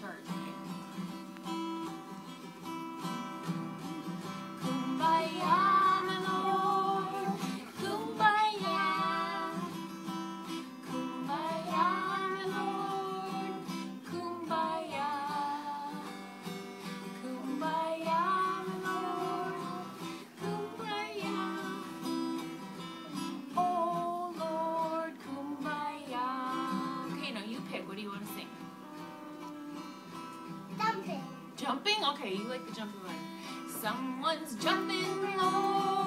church. Okay? Kumbaya, my Lord. Kumbaya. Kumbaya, my Lord. Kumbaya. Kumbaya, my Lord. Kumbaya. Oh Lord, kumbaya. Okay, now you pick. What do you want to sing? Jumping. Jumping? Okay, you like the jumping one. Someone's jumping, Lord.